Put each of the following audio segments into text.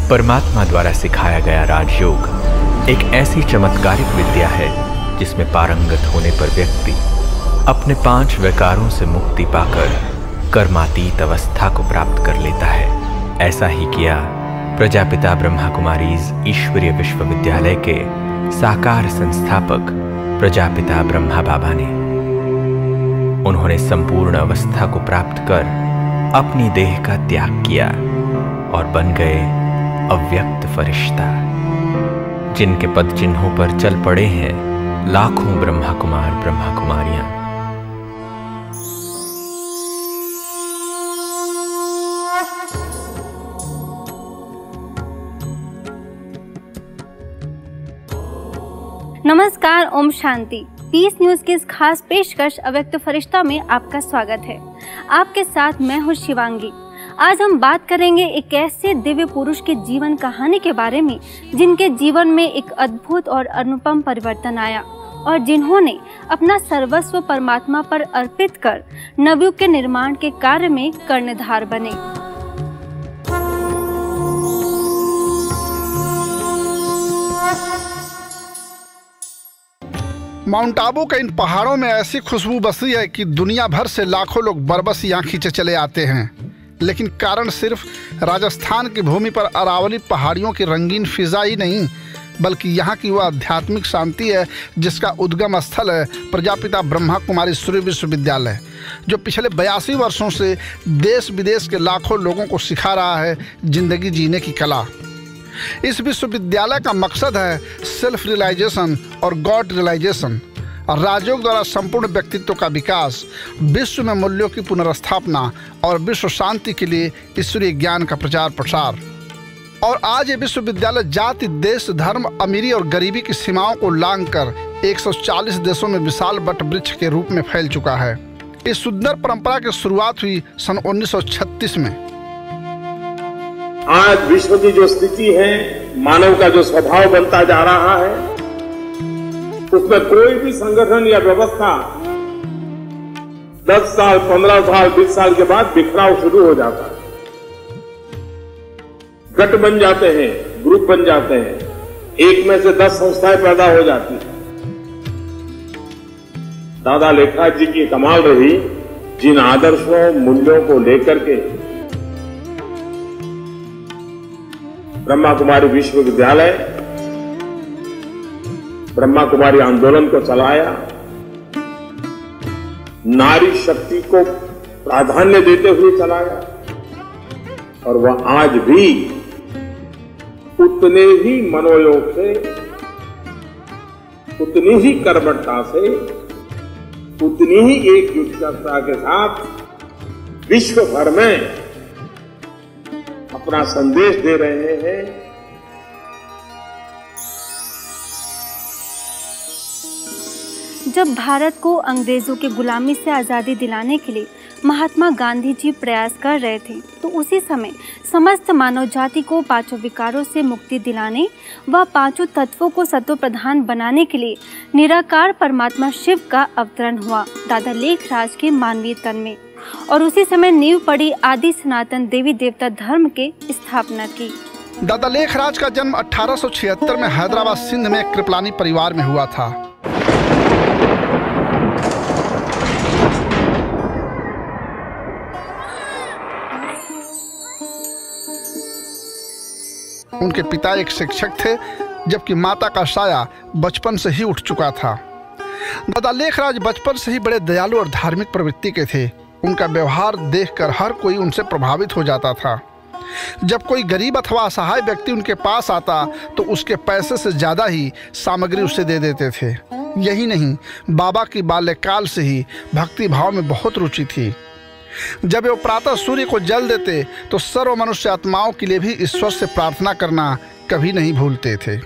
परमात्मा द्वारा सिखाया गया राजयोग एक ऐसी चमत्कारिक विद्या है जिसमें पारंगत होने पर व्यक्ति अपने 5 विकारों से मुक्ति पाकर कर्मातीत अवस्था को प्राप्त कर लेता है। ऐसा ही किया प्रजापिता ब्रह्मा कुमारीज ईश्वरीय विश्वविद्यालय के साकार संस्थापक प्रजापिता ब्रह्मा बाबा ने। उन्होंने संपूर्ण अवस्था को प्राप्त कर अपनी देह का त्याग किया और बन गए अव्यक्त फरिश्ता, जिनके पद चिन्हों पर चल पड़े हैं लाखों ब्रह्मा कुमार ब्रह्मा कुमारियां। नमस्कार, ओम शांति। पीस न्यूज की इस खास पेशकश अव्यक्त फरिश्ता में आपका स्वागत है। आपके साथ मैं हूँ शिवांगी। आज हम बात करेंगे एक ऐसे दिव्य पुरुष के जीवन कहानी के बारे में जिनके जीवन में एक अद्भुत और अनुपम परिवर्तन आया और जिन्होंने अपना सर्वस्व परमात्मा पर अर्पित कर नवयुग के निर्माण के कार्य में कर्णधार बने। माउंट आबू के इन पहाड़ों में ऐसी खुशबू बसी है कि दुनिया भर से लाखों लोग बरबस यहाँ खींचे चले आते हैं। लेकिन कारण सिर्फ राजस्थान की भूमि पर अरावली पहाड़ियों की रंगीन फिजा ही नहीं, बल्कि यहाँ की वह आध्यात्मिक शांति है जिसका उद्गम स्थल है प्रजापिता ब्रह्मा कुमारी सूर्य विश्वविद्यालय, जो पिछले 82 वर्षों से देश विदेश के लाखों लोगों को सिखा रहा है जिंदगी जीने की कला। इस विश्वविद्यालय का मकसद है सेल्फ रियलाइजेशन और गॉड रियलाइजेशन, राजयोग द्वारा संपूर्ण व्यक्तित्व का विकास, विश्व में मूल्यों की पुनर्स्थापना और विश्व शांति के लिए ईश्वरीय ज्ञान का प्रचार प्रसार। और आज ये विश्वविद्यालय जाति, देश, धर्म, अमीरी और गरीबी की सीमाओं को लांघकर 140 देशों में विशाल वट वृक्ष के रूप में फैल चुका है। इस सुंदर परंपरा की शुरुआत हुई सन 1936 में। आज विश्व की जो स्थिति है, मानव का जो स्वभाव बनता जा रहा है, उसमें कोई भी संगठन या व्यवस्था 10 साल, 15 साल, 20 साल के बाद बिखराव शुरू हो जाता है। गट बन जाते हैं, ग्रुप बन जाते हैं, एक में से 10 संस्थाएं पैदा हो जाती हैं। दादा लेखराज जी की कमाल रही, जिन आदर्शों, मूल्यों को लेकर के ब्रह्मा कुमारी विश्वविद्यालय, ब्रह्मा कुमारी आंदोलन को चलाया, नारी शक्ति को प्राधान्य देते हुए चलाया, और वह आज भी उतने ही मनोयोग से, उतनी ही कर्मठता से, उतनी ही एकजुटता के साथ विश्व भर में अपना संदेश दे रहे हैं। जब भारत को अंग्रेजों की गुलामी से आज़ादी दिलाने के लिए महात्मा गांधी जी प्रयास कर रहे थे, तो उसी समय समस्त मानव जाति को 5 विकारों से मुक्ति दिलाने व 5 तत्वों को सत्व प्रधान बनाने के लिए निराकार परमात्मा शिव का अवतरण हुआ दादा लेखराज के मानवीय तन में, और उसी समय नींव पड़ी आदि सनातन देवी देवता धर्म के स्थापना की। दादा लेखराज का जन्म 1876 में हैदराबाद सिंध में एक कृपलानी परिवार में हुआ था। उनके पिता एक शिक्षक थे, जबकि माता का साया बचपन से ही उठ चुका था। दादा लेखराज बचपन से ही बड़े दयालु और धार्मिक प्रवृत्ति के थे। उनका व्यवहार देखकर हर कोई उनसे प्रभावित हो जाता था। जब कोई गरीब अथवा असहाय व्यक्ति उनके पास आता तो उसके पैसे से ज़्यादा ही सामग्री उसे दे देते थे। यही नहीं, बाबा की बाल्यकाल से ही भक्ति भाव में बहुत रुचि थी। जब वे प्रातः सूर्य को जल देते तो सर्व मनुष्य आत्माओं के लिए भी ईश्वर से प्रार्थना करना कभी नहीं भूलते थे।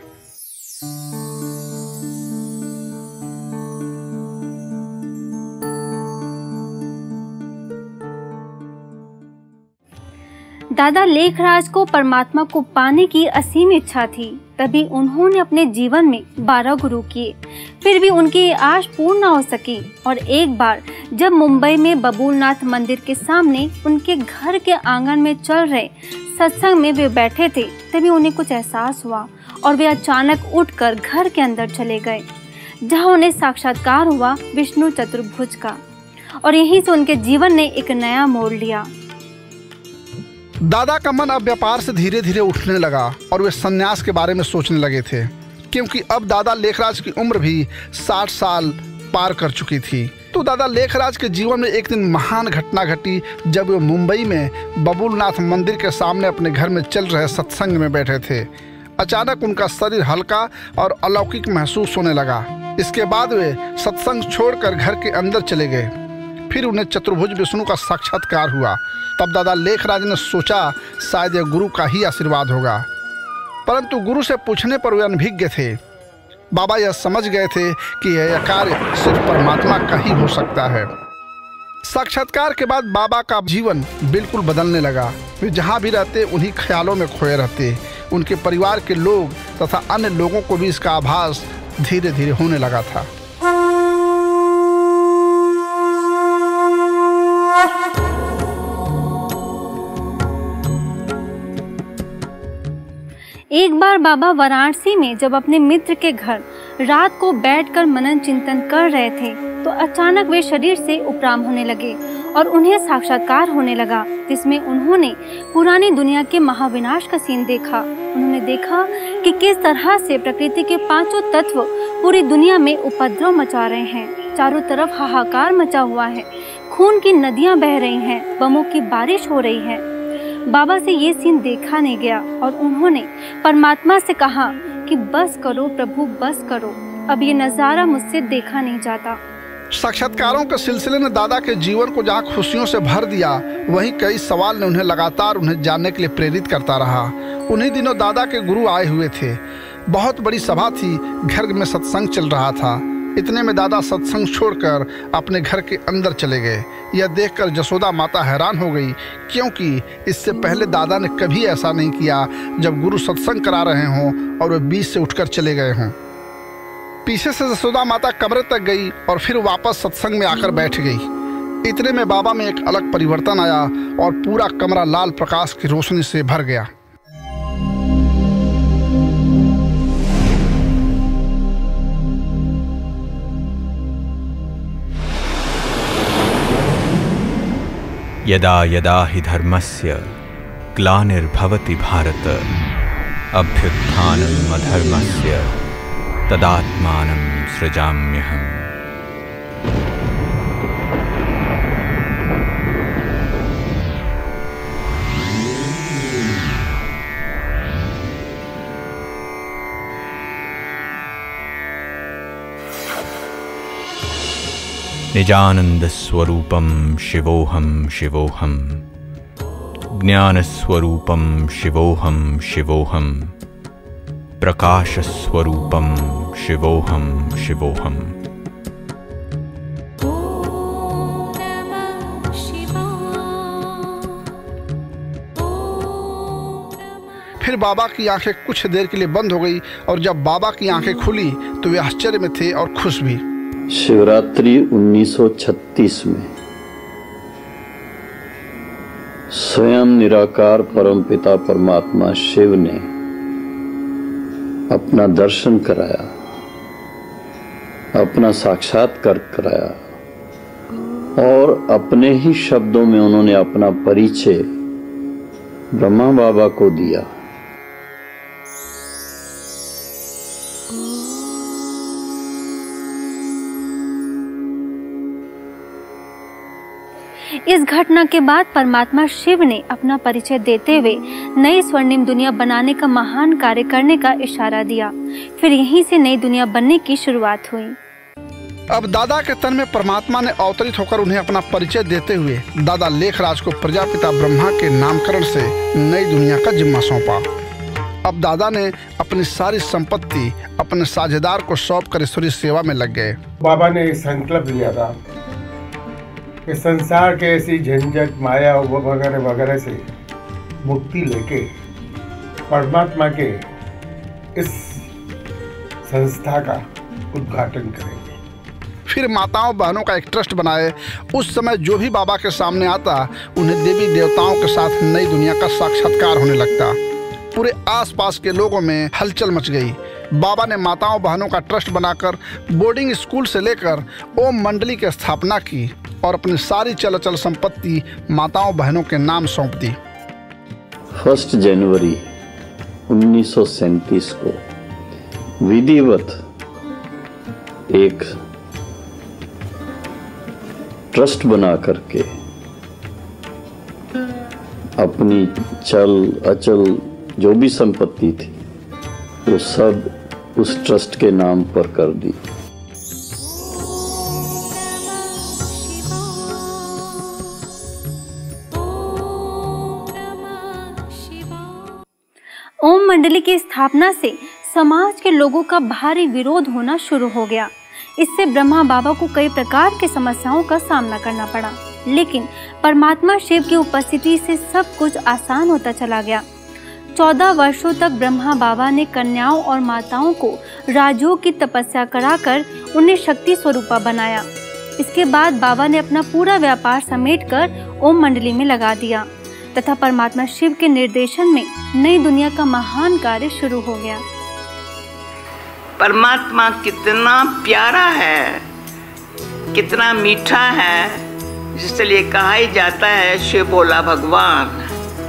दादा लेखराज को परमात्मा को पाने की असीम इच्छा थी। तभी उन्होंने अपने जीवन में 12 गुरु किए, फिर भी उनकी आश पूर्ण न हो सकी। और एक बार जब मुंबई में बबूलनाथ मंदिर के सामने उनके घर के आंगन में चल रहे सत्संग में वे बैठे थे, तभी उन्हें कुछ एहसास हुआ और वे अचानक उठकर घर के अंदर चले गए, जहां उन्हें साक्षात्कार हुआ विष्णु चतुर्भुज का। और यहीं से उनके जीवन ने एक नया मोड़ लिया। दादा का मन अब व्यापार से धीरे धीरे उठने लगा और वे संन्यास के बारे में सोचने लगे थे, क्योंकि अब दादा लेखराज की उम्र भी 60 साल पार कर चुकी थी। तो दादा लेखराज के जीवन में एक दिन महान घटना घटी, जब वे मुंबई में बबूलनाथ मंदिर के सामने अपने घर में चल रहे सत्संग में बैठे थे। अचानक उनका शरीर हल्का और अलौकिक महसूस होने लगा। इसके बाद वे सत्संग छोड़कर घर के अंदर चले गए। फिर उन्हें चतुर्भुज विष्णु का साक्षात्कार हुआ। तब दादा लेखराज ने सोचा शायद यह गुरु का ही आशीर्वाद होगा, परंतु गुरु से पूछने पर वे अनभिज्ञ थे। बाबा यह समझ गए थे कि यह कार्य सिर्फ परमात्मा का ही हो सकता है। साक्षात्कार के बाद बाबा का जीवन बिल्कुल बदलने लगा। वे जहाँ भी रहते उन्हीं ख्यालों में खोए रहते। उनके परिवार के लोग तथा अन्य लोगों को भी इसका आभास धीरे धीरे होने लगा था। एक बार बाबा वाराणसी में जब अपने मित्र के घर रात को बैठकर मनन चिंतन कर रहे थे, तो अचानक वे शरीर से उपराम होने लगे और उन्हें साक्षात्कार होने लगा, जिसमें उन्होंने पुरानी दुनिया के महाविनाश का सीन देखा। उन्होंने देखा कि किस तरह से प्रकृति के 5 तत्व पूरी दुनिया में उपद्रव मचा रहे हैं। चारों तरफ हाहाकार मचा हुआ है, खून की नदियां बह रही हैं, बमों की बारिश हो रही है। बाबा से ये सीन देखा नहीं गया और उन्होंने परमात्मा से कहा कि बस करो प्रभु, बस करो, अब ये नज़ारा मुझसे देखा नहीं जाता। साक्षात्कारों के सिलसिले ने दादा के जीवन को जहाँ खुशियों से भर दिया, वहीं कई सवाल ने उन्हें लगातार उन्हें जानने के लिए प्रेरित करता रहा। उन्हीं दिनों दादा के गुरु आए हुए थे। बहुत बड़ी सभा थी, घर में सत्संग चल रहा था। इतने में दादा सत्संग छोड़कर अपने घर के अंदर चले गए। यह देखकर जसोदा माता हैरान हो गई, क्योंकि इससे पहले दादा ने कभी ऐसा नहीं किया जब गुरु सत्संग करा रहे हों और वे बीच से उठकर चले गए हों। पीछे से जसोदा माता कमरे तक गई और फिर वापस सत्संग में आकर बैठ गई। इतने में बाबा में एक अलग परिवर्तन आया और पूरा कमरा लाल प्रकाश की रोशनी से भर गया। यदा यदा हि धर्मस्य ग्लानिर्भवति भारत अभ्युत्थानम् अधर्मस्य तदात्मानं सृजाम्यहम्। निजानंदस्वरूपं शिवोहम शिवोहम, ज्ञानस्वरूपं शिवोहम शिवोहम, प्रकाशस्वरूपं शिवोहम शिवोहम। फिर बाबा की आंखें कुछ देर के लिए बंद हो गई और जब बाबा की आंखें खुली तो वे आश्चर्य में थे और खुश भी। शिवरात्रि 1936 में स्वयं निराकार परमपिता परमात्मा शिव ने अपना दर्शन कराया, अपना साक्षात्कार कराया और अपने ही शब्दों में उन्होंने अपना परिचय ब्रह्मा बाबा को दिया। इस घटना के बाद परमात्मा शिव ने अपना परिचय देते हुए नई स्वर्णिम दुनिया बनाने का महान कार्य करने का इशारा दिया। फिर यहीं से नई दुनिया बनने की शुरुआत हुई। अब दादा के तन में परमात्मा ने अवतरित होकर उन्हें अपना परिचय देते हुए दादा लेखराज को प्रजापिता ब्रह्मा के नामकरण से नई दुनिया का जिम्मा सौंपा। अब दादा ने अपनी सारी संपत्ति अपने साझेदार को सौंपकर ईश्वरीय सेवा में लग गए। बाबा ने संकल्प लिया था कि संसार के ऐसी झंझट माया वगैरह वगैरह से मुक्ति लेके परमात्मा के इस संस्था का उद्घाटन करेंगे। फिर माताओं बहनों का एक ट्रस्ट बनाए। उस समय जो भी बाबा के सामने आता उन्हें देवी देवताओं के साथ नई दुनिया का साक्षात्कार होने लगता। पूरे आसपास के लोगों में हलचल मच गई। बाबा ने माताओं बहनों का ट्रस्ट बनाकर बोर्डिंग स्कूल से लेकर ओम मंडली की स्थापना की और अपनी सारी चल अचल संपत्ति माताओं बहनों के नाम सौंप दी। 1 जनवरी 1937 को विधिवत एक ट्रस्ट बना करके अपनी चल अचल जो भी संपत्ति थी वो सब उस ट्रस्ट के नाम पर कर दी। ओम मंडली की स्थापना से समाज के लोगों का भारी विरोध होना शुरू हो गया। इससे ब्रह्मा बाबा को कई प्रकार की समस्याओं का सामना करना पड़ा, लेकिन परमात्मा शिव की उपस्थिति से सब कुछ आसान होता चला गया। 14 वर्षों तक ब्रह्मा बाबा ने कन्याओं और माताओं को राजयोग की तपस्या कराकर उन्हें शक्ति स्वरूपा बनाया। इसके बाद बाबा ने अपना पूरा व्यापार समेटकर ओम मंडली में लगा दिया तथा परमात्मा शिव के निर्देशन में नई दुनिया का महान कार्य शुरू हो गया। परमात्मा कितना प्यारा है, कितना मीठा है, जिसलिए कहा ही जाता है शिव भोला भगवान।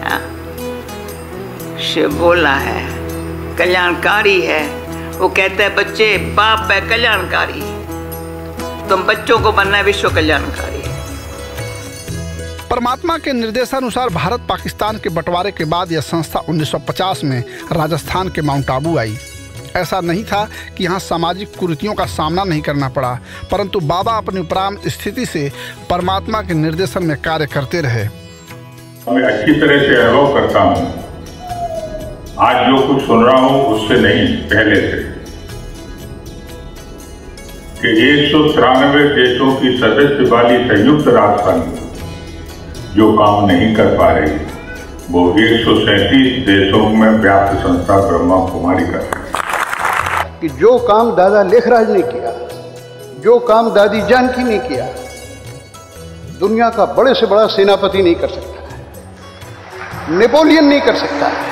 शिव भोला है, कल्याणकारी है। वो कहते हैं बच्चे बाप है कल्याणकारी, तुम बच्चों को बनना है विश्व कल्याणकारी। परमात्मा के निर्देशानुसार भारत पाकिस्तान के बंटवारे के बाद यह संस्था 1950 में राजस्थान के माउंट आबू आई। ऐसा नहीं था कि यहाँ सामाजिक कुरीतियों का सामना नहीं करना पड़ा, परंतु बाबा अपनी उपरांत स्थिति से परमात्मा के निर्देशन में कार्य करते रहे। मैं अच्छी तरह से अनुभव करता हूँ, आज जो कुछ सुन रहा हूँ उससे नहीं, पहले से, कि 193 देशों की सदस्य वाली संयुक्त राष्ट्र संघ जो काम नहीं कर पा रही, वो 137 देशों में व्याप्त संस्था ब्रह्मा कुमारी कर रही है। कि जो काम दादा लेखराज ने किया, जो काम दादी जानकी ने किया, दुनिया का बड़े से बड़ा सेनापति नहीं कर सकता है, नेपोलियन नहीं कर सकता है।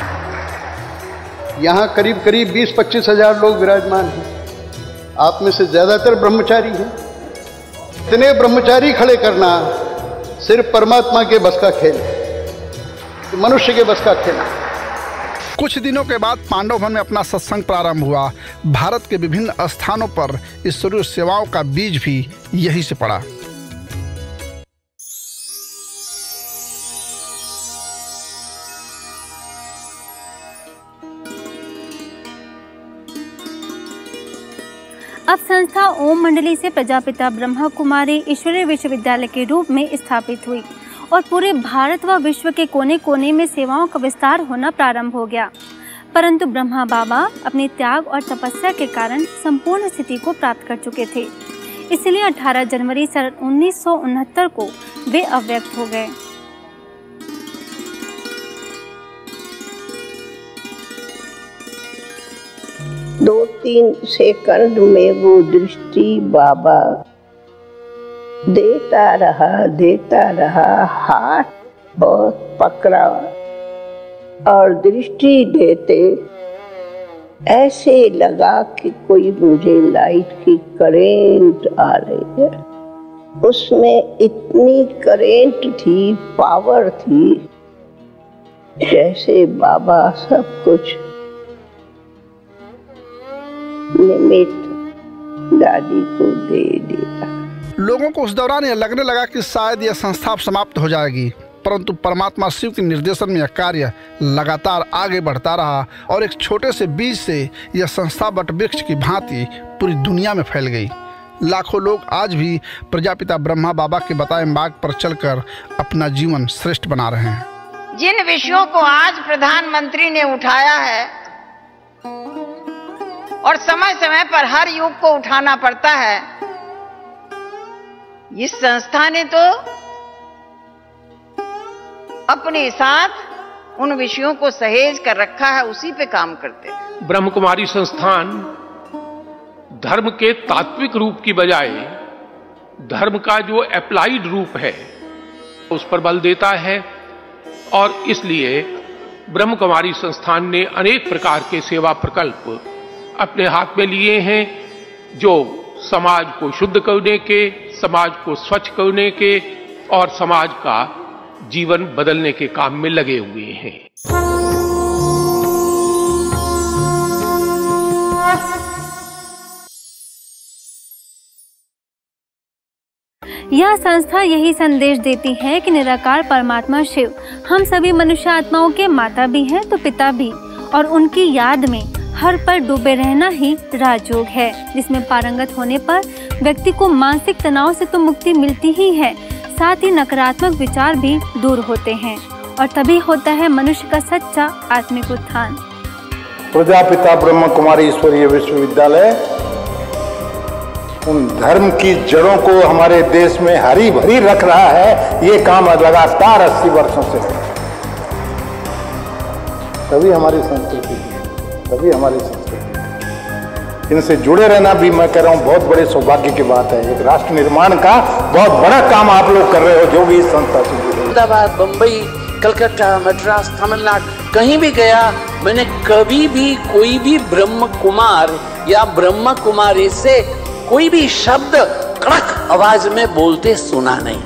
यहाँ करीब करीब 20-25 हजार लोग विराजमान हैं, आप में से ज्यादातर ब्रह्मचारी हैं। इतने ब्रह्मचारी खड़े करना सिर्फ परमात्मा के बस का खेल है, मनुष्य के बस का खेल है। कुछ दिनों के बाद पांडव वन में अपना सत्संग प्रारंभ हुआ। भारत के विभिन्न स्थानों पर ईश्वरीय सेवाओं का बीज भी यहीं से पड़ा। अब संस्था ओम मंडली से प्रजापिता ब्रह्मा कुमारी ईश्वरीय विश्वविद्यालय के रूप में स्थापित हुई और पूरे भारत व विश्व के कोने कोने में सेवाओं का विस्तार होना प्रारंभ हो गया। परंतु ब्रह्मा बाबा अपने त्याग और तपस्या के कारण संपूर्ण स्थिति को प्राप्त कर चुके थे, इसलिए 18 जनवरी सन 1969 को वे अव्यक्त हो गए। दो तीन सेकंड में वो दृष्टि बाबा देता रहा, हाथ बहुत पकड़ा और दृष्टि देते ऐसे लगा कि कोई मुझे लाइट की करेंट आ रही है। उसमें इतनी करेंट थी, पावर थी, जैसे बाबा सब कुछ निमित्त दादी को दे दिया। लोगों को उस दौरान यह लगने लगा कि शायद यह संस्था समाप्त हो जाएगी, परंतु परमात्मा शिव के निर्देशन में यह कार्य लगातार आगे बढ़ता रहा और एक छोटे से बीज से यह संस्था वट वृक्ष की भांति पूरी दुनिया में फैल गई। लाखों लोग आज भी प्रजापिता ब्रह्मा बाबा के बताए मार्ग पर चलकर अपना जीवन श्रेष्ठ बना रहे हैं। जिन विषयों को आज प्रधानमंत्री ने उठाया है और समय समय पर हर युग को उठाना पड़ता है, इस संस्था ने तो अपने साथ उन विषयों को सहेज कर रखा है, उसी पे काम करते हैं। ब्रह्म कुमारी संस्थान धर्म के तात्विक रूप की बजाय धर्म का जो अप्लाइड रूप है उस पर बल देता है, और इसलिए ब्रह्म कुमारी संस्थान ने अनेक प्रकार के सेवा प्रकल्प अपने हाथ में लिए हैं, जो समाज को शुद्ध करने के, समाज को स्वच्छ करने के और समाज का जीवन बदलने के काम में लगे हुए हैं। यह संस्था यही संदेश देती है कि निराकार परमात्मा शिव हम सभी मनुष्य आत्माओं के माता भी हैं तो पिता भी, और उनकी याद में हर पल डूबे रहना ही राजयोग है, जिसमें पारंगत होने पर व्यक्ति को मानसिक तनाव से तो मुक्ति मिलती ही है, साथ ही नकारात्मक विचार भी दूर होते हैं, और तभी होता है मनुष्य का सच्चा आत्मिक उत्थान। प्रजापिता ब्रह्म कुमारी ईश्वरीय विश्वविद्यालय उन धर्म की जड़ों को हमारे देश में हरी भरी रख रहा है। ये काम लगातार 80 वर्षों से है। तभी हमारी संस्कृति, तभी हमारी संस्कृति, इनसे जुड़े रहना भी मैं कह रहा हूँ बहुत बड़े सौभाग्य की बात है। एक राष्ट्र निर्माण का बहुत बड़ा काम आप लोग कर रहे हो, जो भी इस संस्था से जुड़े। अहमदाबाद, बम्बई, कलकत्ता, मद्रास, तमिलनाडु, कहीं भी गया, मैंने कभी भी कोई भी ब्रह्म कुमार या ब्रह्म कुमारी से कोई भी शब्द कड़क आवाज में बोलते सुना नहीं।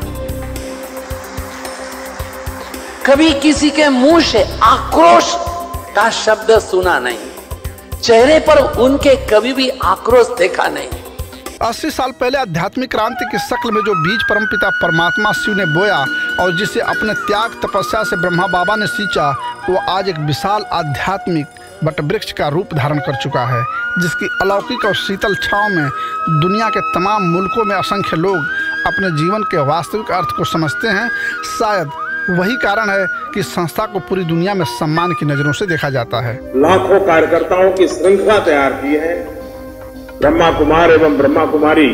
कभी किसी के मुंह से आक्रोश का शब्द सुना नहीं, चेहरे पर उनके कभी भी आक्रोश देखा नहीं। 80 साल पहले आध्यात्मिक क्रांति की शक्ल में जो बीज परमपिता परमात्मा शिव ने बोया और जिसे अपने त्याग तपस्या से ब्रह्मा बाबा ने सींचा, वो आज एक विशाल आध्यात्मिक वटवृक्ष का रूप धारण कर चुका है, जिसकी अलौकिक और शीतल छांव में दुनिया के तमाम मुल्कों में असंख्य लोग अपने जीवन के वास्तविक अर्थ को समझते हैं। शायद वही कारण है कि संस्था को पूरी दुनिया में सम्मान की नजरों से देखा जाता है। लाखों कार्यकर्ताओं की श्रृंखला तैयार की है। ब्रह्मा कुमार एवं ब्रह्मा कुमारी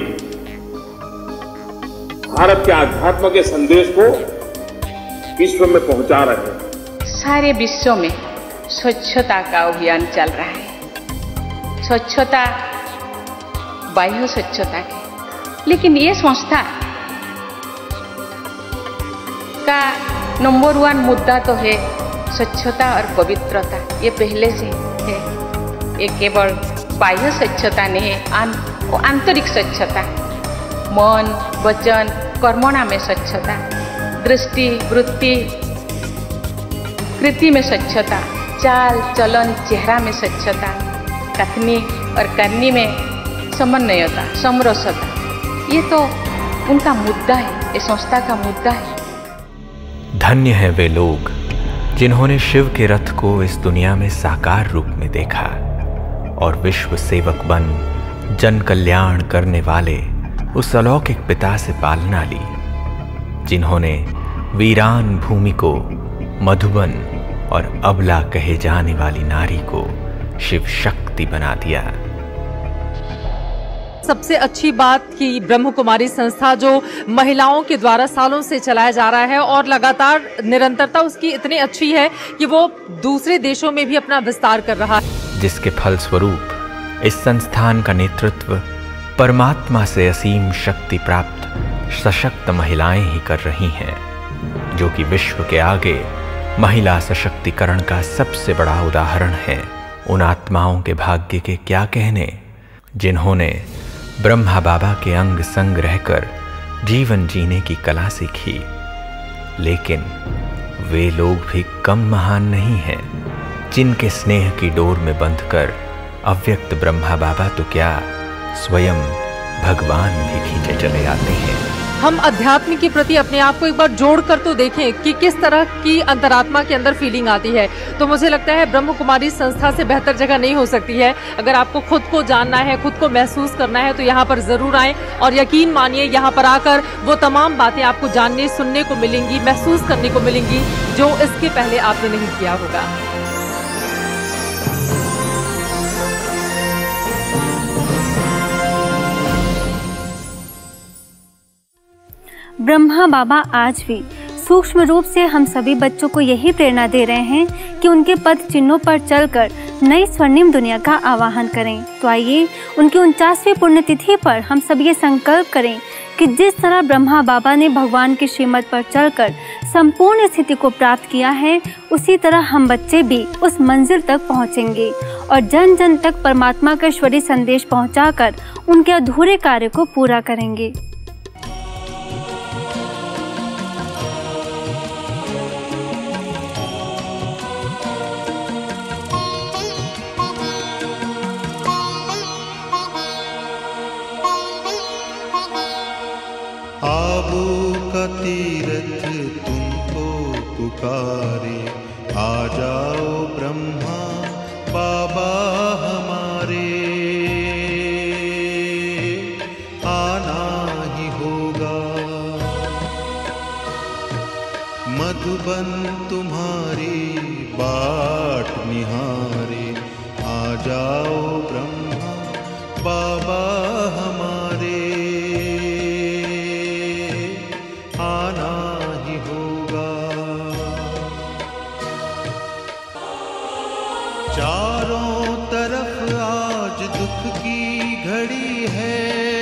भारत के आध्यात्म के संदेश को विश्व में पहुंचा रहे हैं। सारे विश्व में स्वच्छता का अभियान चल रहा है। स्वच्छता बाह्य स्वच्छता की, लेकिन ये संस्था का नंबर 1 मुद्दा तो है स्वच्छता और पवित्रता। ये पहले से है। ये केवल बाह्य स्वच्छता नहीं है, आंतरिक स्वच्छता, मन वचन कर्मणा में स्वच्छता, दृष्टि वृत्ति कृति में स्वच्छता, चाल चलन चेहरा में स्वच्छता, कथनी और करनी में समन्वयता समरसता। ये तो उनका मुद्दा है, ये संस्था का मुद्दा है। धन्य हैं वे लोग जिन्होंने शिव के रथ को इस दुनिया में साकार रूप में देखा और विश्व सेवक बन जन कल्याण करने वाले उस अलौकिक पिता से पालना ली, जिन्होंने वीरान भूमि को मधुबन और अबला कहे जाने वाली नारी को शिव शक्ति बना दिया। सबसे अच्छी बात कि ब्रह्म कुमारी संस्था जो महिलाओं के द्वारा सालों से चलाया जा रहा है और लगातार निरंतरता उसकी इतनी अच्छी है कि वो दूसरे देशों में भी अपना विस्तार कर रहा है, जिसके फलस्वरूप इस संस्थान का नेतृत्व परमात्मा से असीम शक्ति प्राप्त सशक्त महिलाएं ही कर रही हैं, जो कि विश्व के आगे महिला सशक्तिकरण का सबसे बड़ा उदाहरण है। उन आत्माओं के भाग्य के क्या कहने जिन्होंने ब्रह्मा बाबा के अंग संग रहकर जीवन जीने की कला सीखी, लेकिन वे लोग भी कम महान नहीं हैं, जिनके स्नेह की डोर में बंधकर अव्यक्त ब्रह्मा बाबा तो क्या स्वयं भगवान भी खींचे चले आते हैं। हम अध्यात्म के प्रति अपने आप को एक बार जोड़कर तो देखें कि किस तरह की अंतरात्मा के अंदर फीलिंग आती है, तो मुझे लगता है ब्रह्म कुमारी संस्था से बेहतर जगह नहीं हो सकती है। अगर आपको खुद को जानना है, खुद को महसूस करना है, तो यहाँ पर जरूर आएं और यकीन मानिए यहाँ पर आकर वो तमाम बातें आपको जानने सुनने को मिलेंगी, महसूस करने को मिलेंगी, जो इसके पहले आपने नहीं किया होगा। ब्रह्मा बाबा आज भी सूक्ष्म रूप से हम सभी बच्चों को यही प्रेरणा दे रहे हैं कि उनके पद चिन्हों पर चलकर नई स्वर्णिम दुनिया का आवाहन करें। तो आइए उनकी 49वीं पुण्यतिथि पर हम सब ये संकल्प करें कि जिस तरह ब्रह्मा बाबा ने भगवान की श्रीमत पर चलकर संपूर्ण स्थिति को प्राप्त किया है, उसी तरह हम बच्चे भी उस मंजिल तक पहुंचेंगे और जन जन तक परमात्मा का ईश्वरीय संदेश पहुंचाकर उनके अधूरे कार्य को पूरा करेंगे। आबू का तीरथ तुमको पुकारे, आ जाओ ब्रह्मा बाबा हमारे, आना ही होगा। मधुबन तुम्हारी बाट निहारे, आ जाओ ब्रह्मा बाबा हमारे, आना ही होगा। चारों तरफ आज दुख की घड़ी है,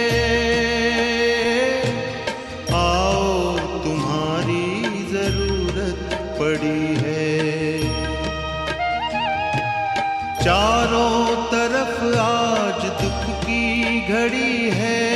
आओ तुम्हारी जरूरत पड़ी है। चारों तरफ आज दुख की घड़ी है,